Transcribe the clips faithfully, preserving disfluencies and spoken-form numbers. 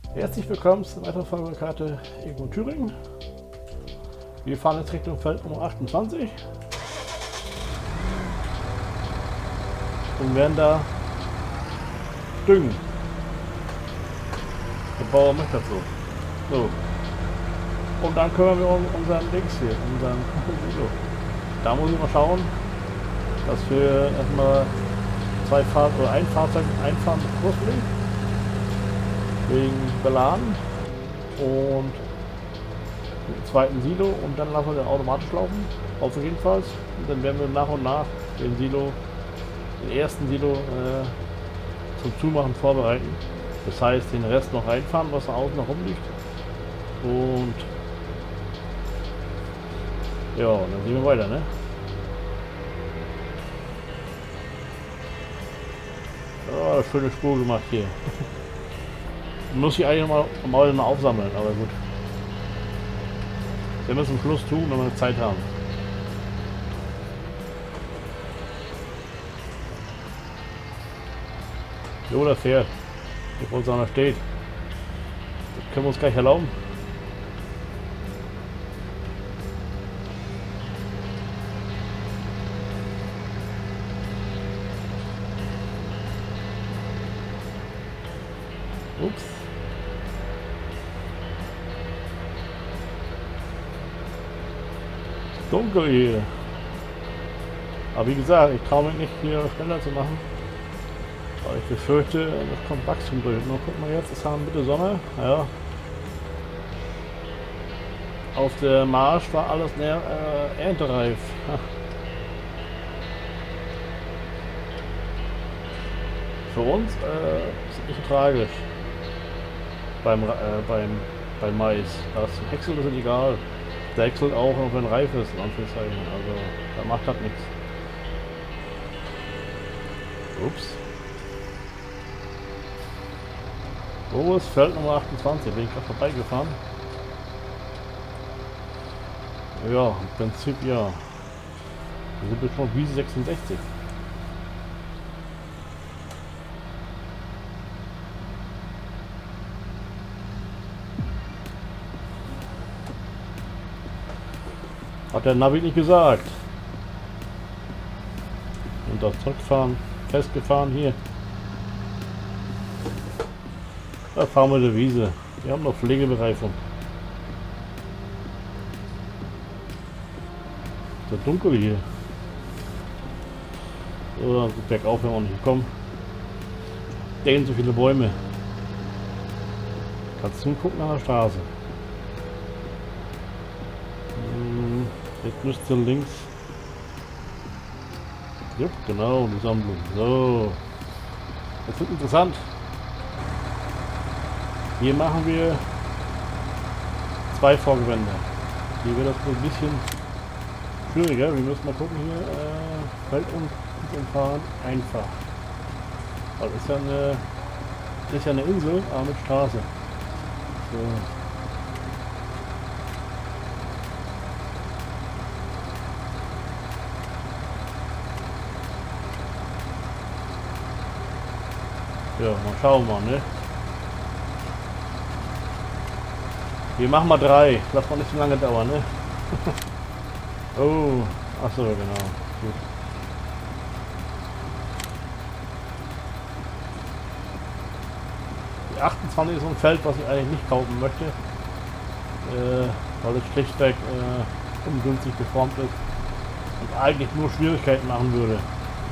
Herzlich willkommen zur weiteren Folge Karte Irgendwo in Thüringen. Wir fahren jetzt Richtung Feld Nummer achtundzwanzig und werden da düngen. Der Bauer möchte das so. So. Und dann kümmern wir uns um unseren Dings hier, unseren Silo. Da muss ich mal schauen, dass wir erstmal zwei Fahr oder ein Fahrzeug einfahren mit Kursbeleg wegen Beladen und den zweiten Silo und dann lassen wir den automatisch laufen, auf jeden Fall. Und dann werden wir nach und nach den Silo, den ersten Silo äh, zum Zumachen vorbereiten. Das heißt, den Rest noch reinfahren, was da außen noch rumliegt. Und ja, und dann sehen wir weiter, ne? Oh, schöne Spur gemacht hier. Muss ich eigentlich noch mal, mal aufsammeln, aber gut. Wir müssen zum Schluss tun, wenn wir Zeit haben. Jo, der fährt. Hier vor uns einer steht. Das können wir uns gleich erlauben. Ups. Dunkel hier. Aber wie gesagt, ich traue mich nicht hier schneller zu machen. Weil ich befürchte, das kommt Wachstum durch. Nur guck mal jetzt, es haben bitte Sonne. Ja. Auf der Marsch war alles näher äh, erntereif. Ha. Für uns äh, ist es nicht tragisch. Beim, äh, beim, beim Mais. Das Häcksel ist egal. Der häckselt auch, wenn reif ist, in Anführungszeichen. Also, da macht das nichts. Ups. Wo ist Feld Nummer achtundzwanzig? Bin ich gerade vorbeigefahren? Ja, im Prinzip ja. Wir sind jetzt schon Wiese sechsundsechzig. Hat der Navi nicht gesagt. Und das Zurückfahren, festgefahren hier. Da fahren wir die Wiese. Wir haben noch Pflegebereifung. So dunkel hier. So, gut, bergauf werden wir nicht gekommen. Stehen so viele Bäume. Kannst du gucken an der Straße. Jetzt müsste links. Jupp, genau, die Sammlung. So. Das wird interessant. Hier machen wir zwei Vorgewände. Hier wird das wohl ein bisschen schwieriger. Wir müssen mal gucken hier. Äh, Feld und, und fahren einfach. Weil das ist ja eine, ist ja eine Insel, aber mit Straße. So. Ja, mal schauen mal, ne? Wir machen mal drei. Lass mal nicht so lange dauern, ne? Oh, achso, genau. Gut. Die achtundzwanzig ist so ein Feld, was ich eigentlich nicht kaufen möchte. Äh, weil es schlichtweg äh, ungünstig geformt ist und eigentlich nur Schwierigkeiten machen würde.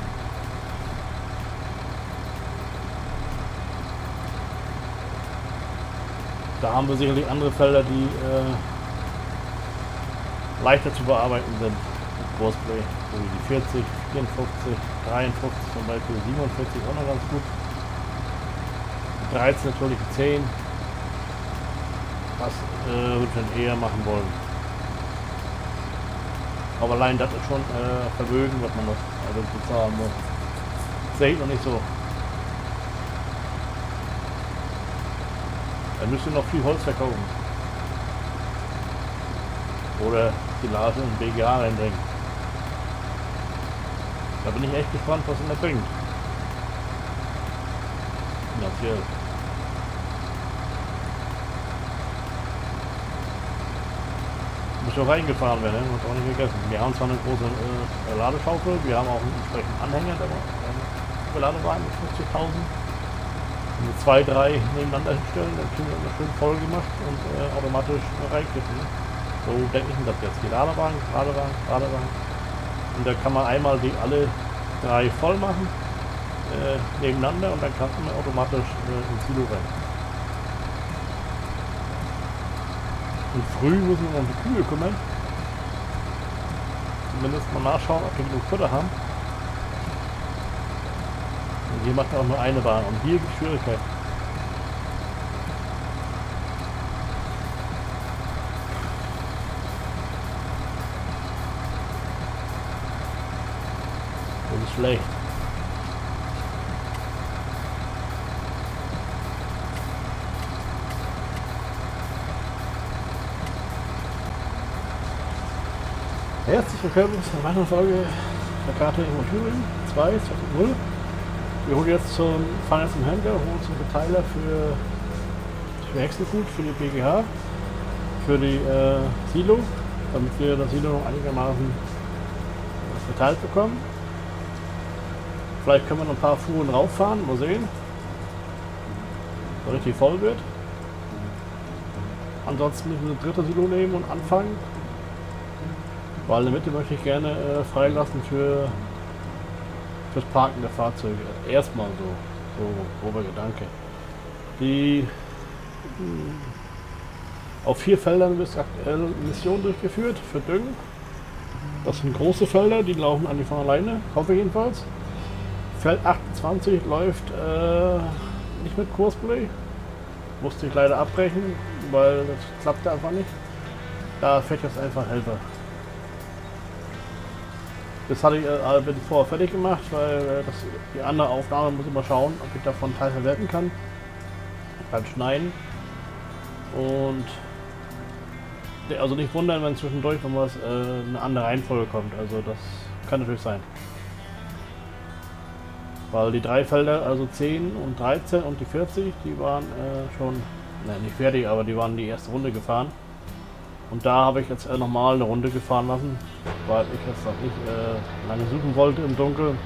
Da haben wir sicherlich andere Felder, die äh, leichter zu bearbeiten sind. Crossplay, so wie die vierzig, vierundfünfzig, dreiundfünfzig zum Beispiel, siebenundvierzig auch noch ganz gut. Die dreizehn natürlich die zehn. Das äh, würde ich dann eher machen wollen. Aber allein das ist schon äh, Vermögen, was man noch also bezahlen muss. Sehe ich noch nicht so. Da müsst ihr noch viel Holz verkaufen. Oder die Lage in B G A reinbringen. Da bin ich echt gespannt, was ihn da bringt. Finanziell. so reingefahren werde. Hat auch nicht gegessen. Wir haben zwar eine große äh, Ladeschaufel, wir haben auch einen entsprechenden Anhänger, der äh, Beladewagen mit fünfzigtausend. Wenn wir zwei, drei nebeneinander hinstellen, dann kriegen wir immer schön voll gemacht und äh, automatisch reinkippen. So denke ich mir das jetzt. Die Ladewagen, Ladewagen, Ladewagen. Und da kann man einmal die alle drei voll machen äh, nebeneinander und dann kann man automatisch äh, ins Silo rein. Und früh müssen wir uns um die Kühe kümmern. Zumindest mal nachschauen, ob wir genug Futter haben. Und hier macht er auch nur eine Bahn und hier gibt es Schwierigkeiten. Das ist schlecht. Herzlich willkommen zu einer weiteren Folge der Karte in Thüringen zwei zwei null. Wir holen jetzt zum, fahren jetzt zum Händler, holen uns einen Verteiler für, für Hexenfood, für die B G H, für die äh, Silo, damit wir das Silo noch einigermaßen verteilt bekommen. Vielleicht können wir noch ein paar Fuhren rauffahren, mal sehen, so richtig voll wird. Ansonsten müssen wir ein drittes Silo nehmen und anfangen. Weil in der Mitte möchte ich gerne äh, freilassen für fürs Parken der Fahrzeuge. Erstmal so, so grober Gedanke. Die mh, auf vier Feldern wird aktuell Mission durchgeführt für Düngen. Das sind große Felder, die laufen eigentlich von alleine, hoffe ich jedenfalls. Feld achtundzwanzig läuft äh, nicht mit Kursplay. Musste ich leider abbrechen, weil das klappte einfach nicht. Da fährt jetzt einfach Helfer. Das hatte ich äh, bin vorher fertig gemacht, weil äh, das, die andere Aufnahme muss ich mal schauen, ob ich davon Teil verwerten kann. Beim Schneiden. Und also nicht wundern, wenn zwischendurch noch was äh, eine andere Reihenfolge kommt. Also das kann natürlich sein. Weil die drei Felder, also zehn und dreizehn und die vierzig, die waren äh, schon, ne, nicht fertig, aber die waren die erste Runde gefahren. Und da habe ich jetzt äh, nochmal eine Runde gefahren lassen, weil ich jetzt noch nicht äh, lange suchen wollte im Dunkeln.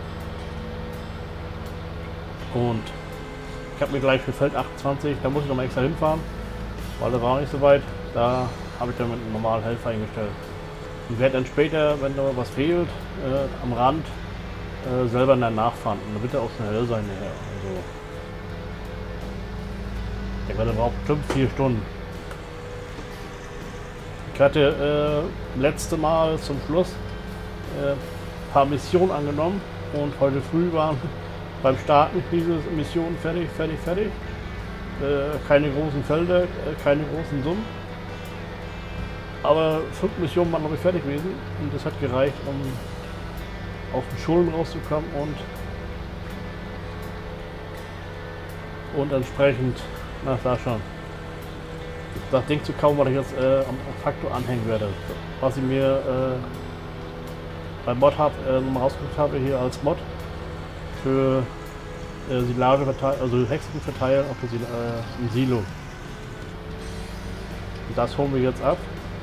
Und ich habe mir gleich für Feld achtundzwanzig, da muss ich noch mal extra hinfahren, weil da war nicht so weit. Da habe ich dann mit einem normalen Helfer eingestellt. Und werde dann später, wenn da was fehlt, äh, am Rand äh, selber dann nachfahren. Und da wird er auch schnell sein nachher. Also, ich werde braucht bestimmt vier Stunden. Ich hatte äh, letzte Mal zum Schluss äh, ein paar Missionen angenommen und heute früh waren beim Starten diese Mission fertig, fertig, fertig. Äh, keine großen Felder, äh, keine großen Summen. Aber fünf Missionen waren noch nicht fertig gewesen und das hat gereicht, um auf den Schulden rauszukommen und und entsprechend, na da schon. Das Ding zu kaufen, was ich jetzt äh, am Faktor anhängen werde. Was ich mir äh, beim Mod hab, äh, mal rausgesucht habe, hier als Mod für äh, Silage verteilen, also Hexen verteilen auf das, äh, im Silo. Und das holen wir jetzt ab.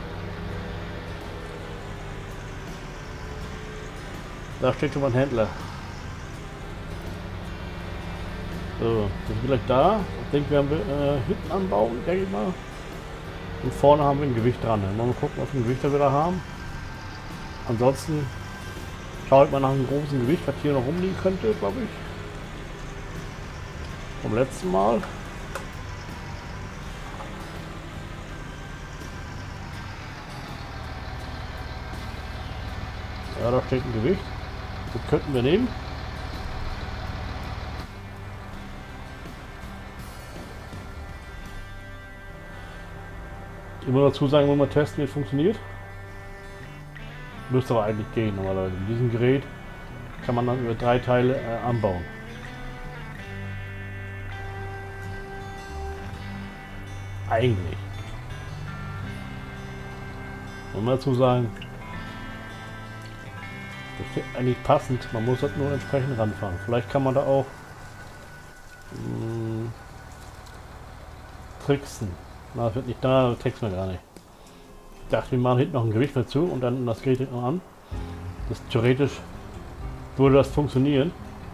Da steht schon mal ein Händler. So, das ist gleich da. Ich denke, wir haben äh, hinten anbauen, denke ich mal. Und vorne haben wir ein Gewicht dran. Mal gucken, was für ein Gewicht wir da haben. Ansonsten schaue ich mal nach einem großen Gewicht, was hier noch rumliegen könnte, glaube ich. Vom letzten Mal. Ja, da steht ein Gewicht. Das könnten wir nehmen. Immer dazu sagen, wenn man testen, wie es funktioniert. Müsste aber eigentlich gehen, normalerweise. In diesem Gerät kann man dann über drei Teile äh, anbauen. Eigentlich. Muss man dazu sagen, das ist eigentlich passend. Man muss das nur entsprechend ranfahren. Vielleicht kann man da auch mh, tricksen. Na, das wird nicht da, das tricksen wir gar nicht. dachte, wir machen hinten noch ein Gewicht dazu und dann das Gerät noch an. Das theoretisch würde das funktionieren.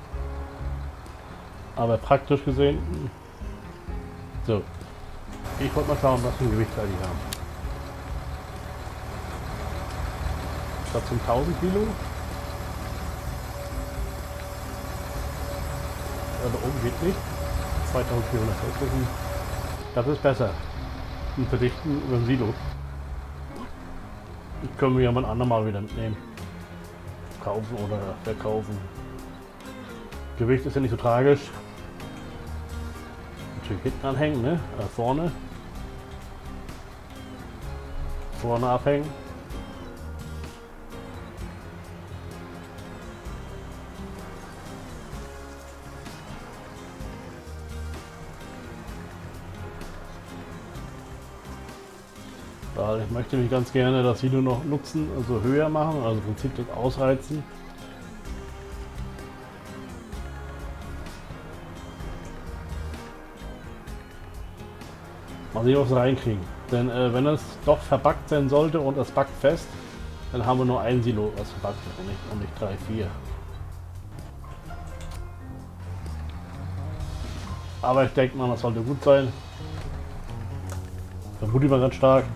Aber praktisch gesehen. So. Ich wollte mal schauen, was für ein Gewicht die haben. Das sind tausend Kilo. Ja, da oben geht nicht. zweitausendvierhundert. Das ist besser. Und verdichten über ein Silo. Das können wir ja mal ein andermal wieder mitnehmen. Kaufen oder verkaufen. Gewicht ist ja nicht so tragisch. Natürlich hinten anhängen, ne? Äh, vorne. Vorne abhängen. Weil ich möchte mich ganz gerne das Silo noch nutzen, also höher machen, also im Prinzip das ausreizen. Mal sehen, was wir reinkriegen. Denn äh, wenn es doch verbackt sein sollte und es backt fest, dann haben wir nur ein Silo, was verbackt ist und nicht, und nicht drei, vier. Aber ich denke mal, das sollte gut sein. Vermute ich mal ganz stark.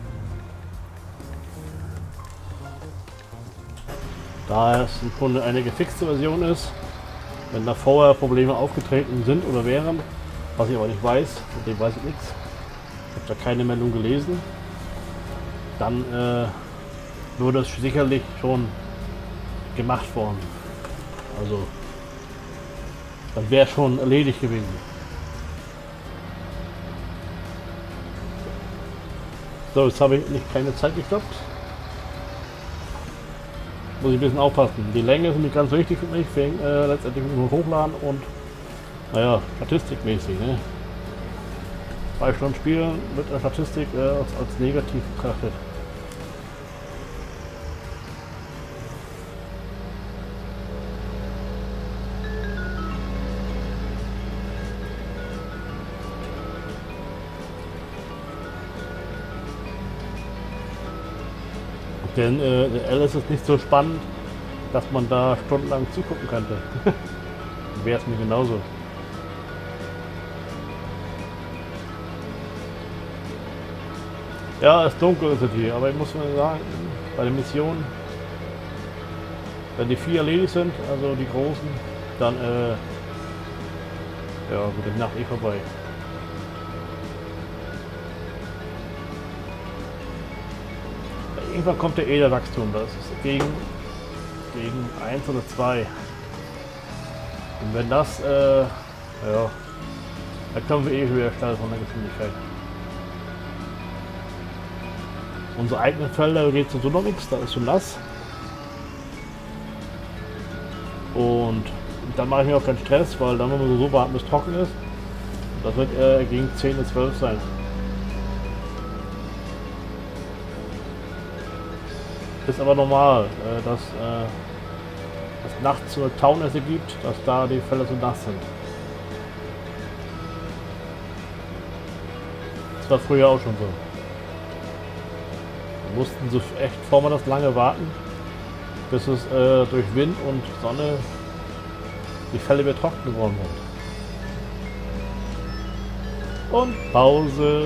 Da es im Grunde eine gefixte Version ist, wenn da vorher Probleme aufgetreten sind oder wären, was ich aber nicht weiß, von dem weiß ich nichts, ich habe da keine Meldung gelesen, dann äh, würde es sicherlich schon gemacht worden. Also, dann wäre schon erledigt gewesen. So, jetzt habe ich nicht keine Zeit gestoppt. Muss ich ein bisschen aufpassen. Die Länge ist nämlich ganz wichtig für mich, wegen äh, letztendlich nur hochladen und naja, statistikmäßig. Ne? Zwei Stunden spielen mit der Statistik äh, als, als negativ betrachtet. Denn äh, der L ist es nicht so spannend, dass man da stundenlang zugucken könnte. Wäre es mir genauso. Ja, es ist dunkel ist es hier, aber ich muss mal sagen, bei der Mission, wenn die vier erledigt sind, also die großen, dann äh, ja, wird die Nacht eh vorbei. Irgendwann kommt der Ederwachstum, das ist gegen, gegen eins oder zwei. Und wenn das, äh, ja, da können wir eh höher stellen von der Geschwindigkeit. Unsere eigenen Felder geht sowieso noch nichts, da ist schon nass. Und dann mache ich mir auch keinen Stress, weil dann müssen wir so warten, bis es trocken ist. Und das wird äh, gegen zehn oder zwölf sein. Ist aber normal, äh, dass äh, es nachts so Taunässe gibt, dass da die Felder so nass sind. Das war früher auch schon so. Wir mussten so echt vor man das lange warten, bis es äh, durch Wind und Sonne die Felder wieder trocken geworden sind. Und Pause.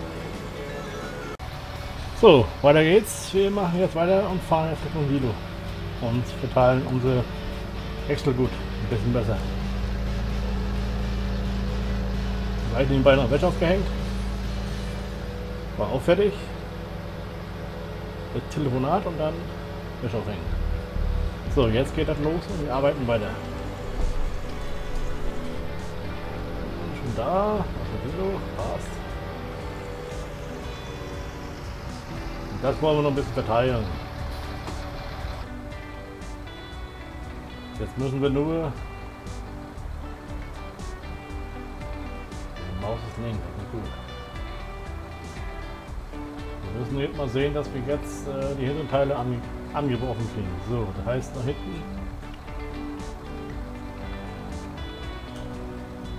So, weiter geht's. Wir machen jetzt weiter und fahren jetzt Richtung Silo. Und verteilen unsere Häckselgut ein bisschen besser. Gleich nebenbei noch Wäsche aufgehängt. War auch fertig. Das Telefonat und dann Wäsche aufhängen. So, jetzt geht das los und wir arbeiten weiter. Schon da, was Silo, passt. Das wollen wir noch ein bisschen verteilen. Jetzt müssen wir nur... Die Maus ist links, das ist gut. Wir müssen jetzt mal sehen, dass wir jetzt äh, die Hinterteile ange angebrochen kriegen. So, das heißt nach hinten.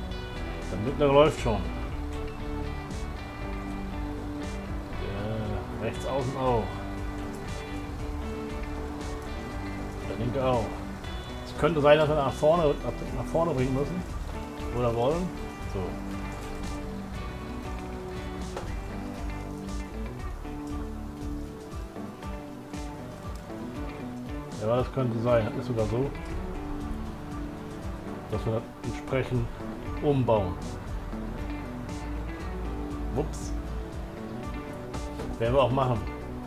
Der mittlere läuft schon. Rechts außen auch. Der linke auch. Es könnte sein, dass wir nach vorne, nach vorne bringen müssen. Oder wollen. So. Ja, das könnte sein. Das ist sogar so, dass wir das entsprechend umbauen. Ups. Werden wir auch machen.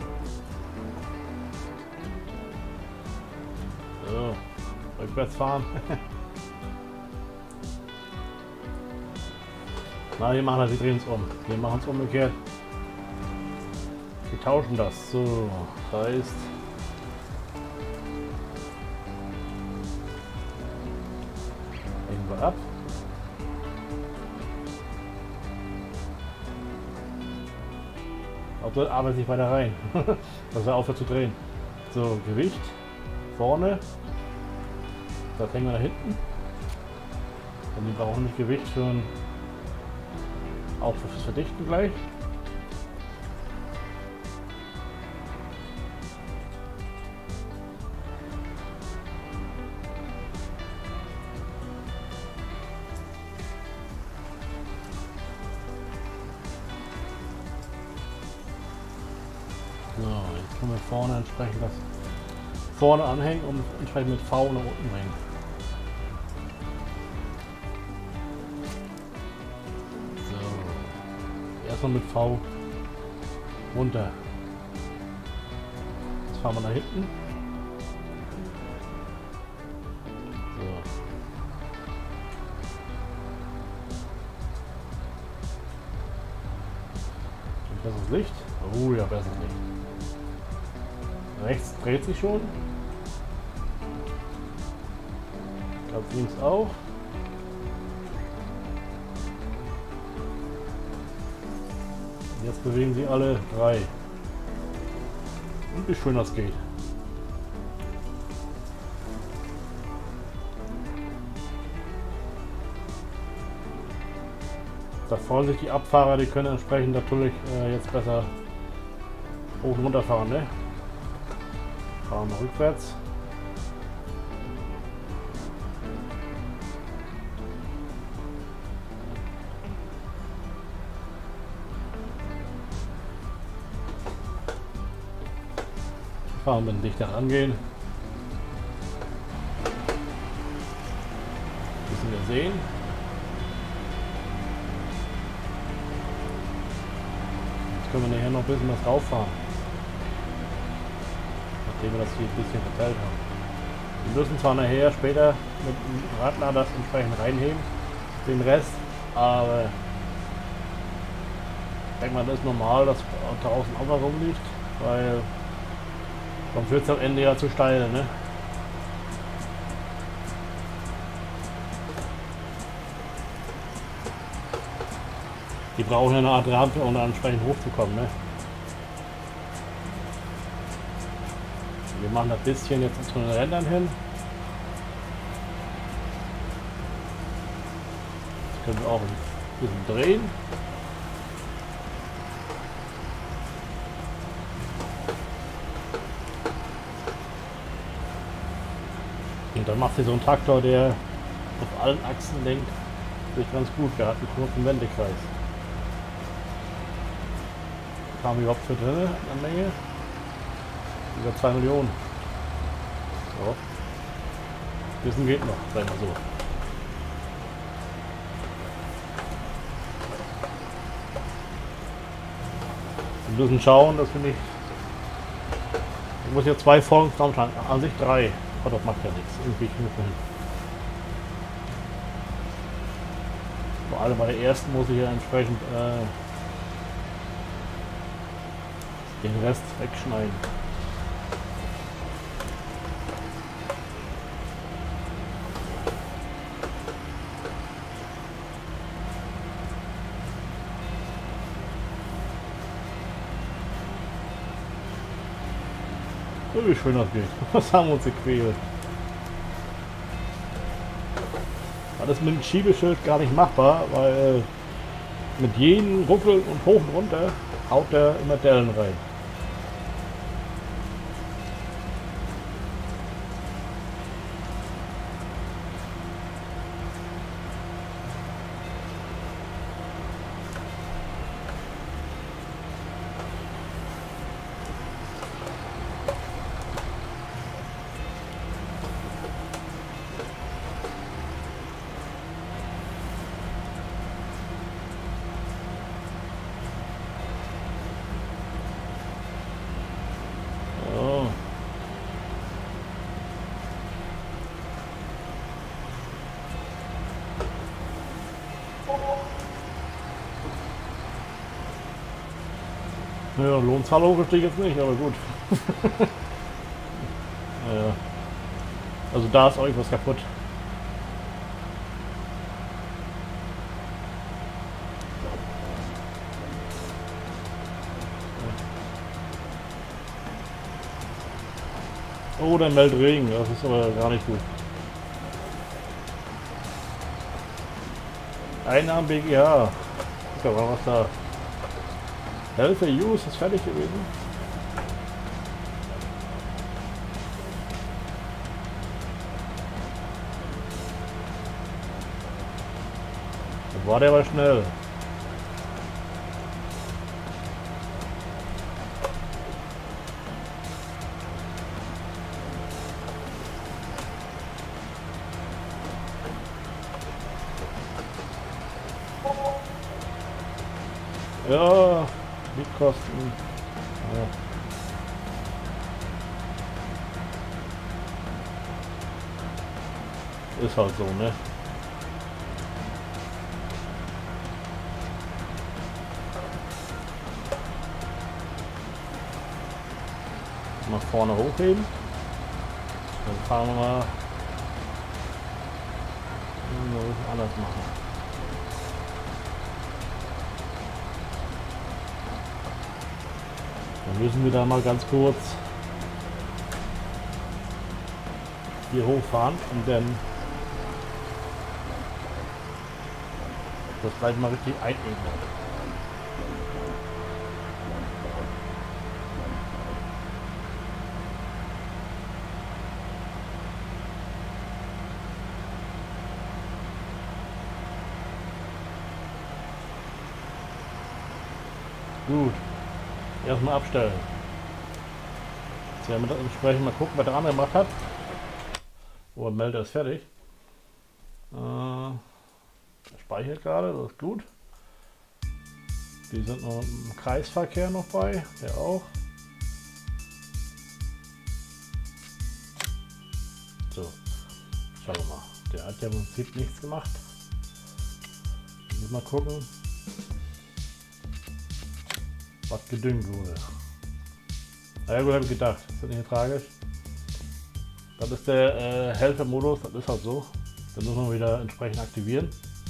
So. Rückwärts fahren. Na, wir machen das, wir drehen es um. Wir machen es umgekehrt. Wir tauschen das. So, das heißt. Legen wir ab. Auch dort arbeitet sich weiter rein. Dass er aufhört zu drehen. So, Gewicht. Vorne. Das hängen wir da hinten. Denn wir brauchen nicht Gewicht für ein, auch fürs Verdichten gleich. So, jetzt können wir vorne entsprechend das vorne anhängen und entsprechend mit V nach unten bringen. So, erstmal mit V runter. Jetzt fahren wir nach hinten. So. Und besseres Licht. Oh ja, besseres Licht. Rechts dreht sich schon. Ich glaube links auch. Jetzt bewegen sie alle drei. Und wie schön das geht. Da freuen sich die Abfahrer, die können entsprechend natürlich äh, jetzt besser hoch und runter fahren, ne? Fahren wir rückwärts. Fahren wir dichter rangehen. Müssen wir sehen. Jetzt können wir nachher noch ein bisschen was rauffahren. Nachdem wir das hier ein bisschen verteilt haben. Wir müssen zwar nachher später mit dem Radler das entsprechend reinheben, den Rest, aber ich denke mal, das ist normal, dass draußen auch mal rumliegt, weil sonst wird es am Ende ja zu steil, ne? Die brauchen ja eine Art Rampe, um da entsprechend hochzukommen, ne? Wir machen das bisschen jetzt zu den Rändern hin. Jetzt können wir auch ein bisschen drehen. Und dann macht hier so ein Traktor, der auf allen Achsen lenkt, sich ganz gut. Der hat einen kurzen Wendekreis. Was haben wir überhaupt für drin an Menge? Über zwei Millionen. So. Wissen geht noch, sagen wir so. Wir müssen schauen, dass wir nicht. Ich muss hier zwei Folgen zusammenschlagen. An sich drei. Oh, das macht ja nichts. Irgendwie genug hin. Vor allem bei der ersten muss ich ja entsprechend äh, den Rest wegschneiden. Oh, wie schön das geht. Was haben wir uns gequält. Das ist mit dem Schiebeschild gar nicht machbar, weil mit jedem Ruckel und hoch und runter haut der immer Dellen rein. Ja, Lohnzahl hochgestiegen jetzt nicht, aber gut. Ja. Also da ist auch irgendwas kaputt. Oh, dann meldet Regen, das ist aber gar nicht gut. Einnahmen B G H. Guck mal, was da. Helfer Use ist fertig gewesen. Das war der aber schnell. Ja, Mietkosten. Ja. Ist halt so, ne? Mal vorne hochheben. Dann fahren wir mal. Hm, anders machen. Dann müssen wir da mal ganz kurz hier hochfahren und dann das gleich mal richtig einebnen. Gut. Erstmal abstellen. Jetzt werden wir das entsprechend mal gucken, was der andere gemacht hat. Oh, der Melder ist fertig. Äh, speichert gerade, das ist gut. Die sind noch im Kreisverkehr noch bei, der auch. So, schauen wir mal. Der hat ja im Prinzip nichts gemacht. Mal gucken, was gedüngt wurde. Na ja, gut, habe ich gedacht. Das ist nicht tragisch. Das ist der äh, Helfermodus, das ist halt so. Dann müssen wir wieder entsprechend aktivieren.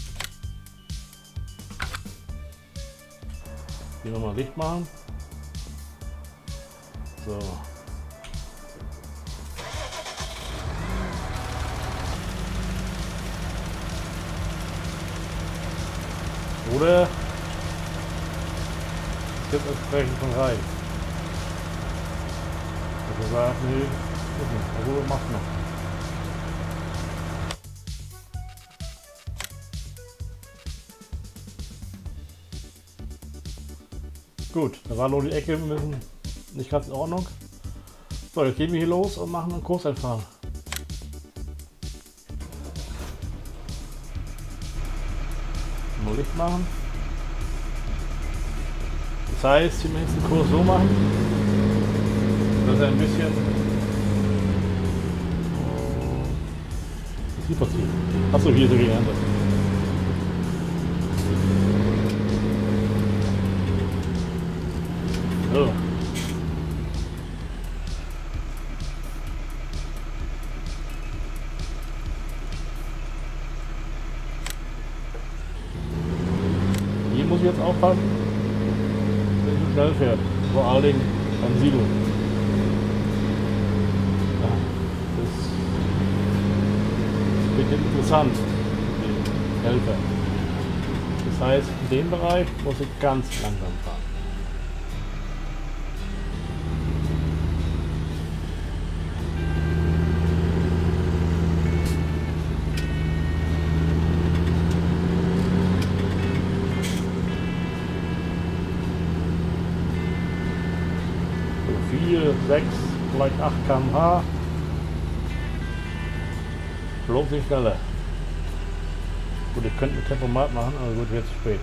Hier nochmal Licht machen. So. Oder gibt entsprechend von rein. Also sagt, nee, also macht noch. Gut, da war nur die Ecke müssen nicht ganz in Ordnung. So, jetzt gehen wir hier los und machen einen Kurseinfahren. Nur Licht machen. Das heißt, wir müssen den Kurs so machen, dass er ein bisschen was hier passiert. Achso, hier ist er wieder anders. So. Hier muss ich jetzt aufpassen, wenn ich so schnell fährt. Vor allen Dingen beim Silo. Ja, das wird interessant mit dem Helfer. Das heißt, in dem Bereich muss ich ganz langsam fahren. vier, sechs, vielleicht acht Kilometer pro Stunde. Lohnt sich schneller. Gut, ich könnte ein Tempomat machen, aber gut, jetzt zu spät.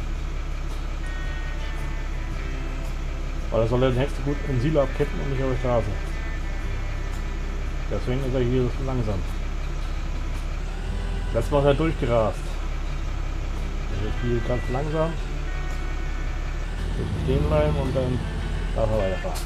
Weil er soll den Hexe gut im Silo abkippen und nicht auf der Straße. Deswegen ist er hier so langsam. Letztes Mal ist er durchgerast. Er ist hier ganz langsam. Stehen bleiben und dann darf er weiterfahren.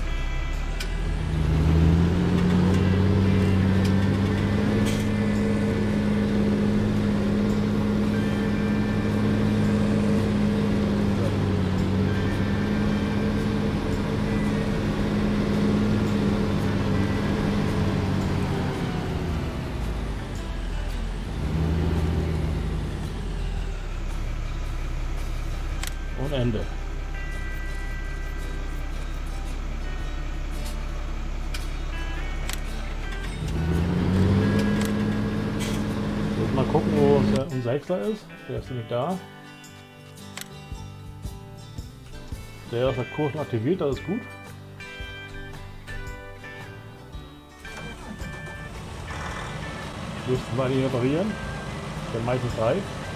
Und Ende. Jetzt mal gucken, wo unser Häcksler ist. Der ist nämlich da. Der ist der Kurs aktiviert, das ist gut. Müssten wir die reparieren. Der meistens reicht.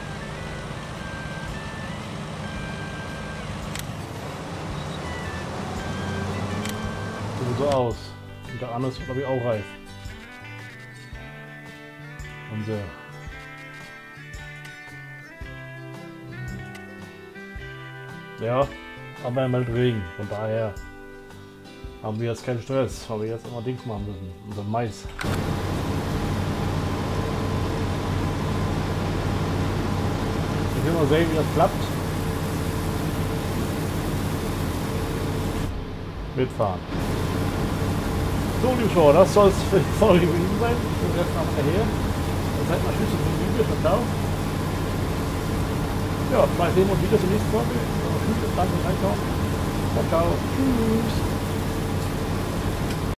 So aus. Und der andere ist, glaube ich, auch reif. Und so. Ja, aber er meldet Regen. Von daher haben wir jetzt keinen Stress, weil wir jetzt immer Dings machen müssen. Unser Mais. Ich will mal sehen, wie das klappt. Mitfahren. So, liebe Zuschauer, das soll es für die Folge gewesen sein. Den Rest machen wir her. Dann seid mal Tschüss und den Video. Ciao. Ja, vielleicht sehen wir uns wieder zur nächsten Folge. Tschüss, danke fürs Reinschauen. Ciao, ciao. Tschüss.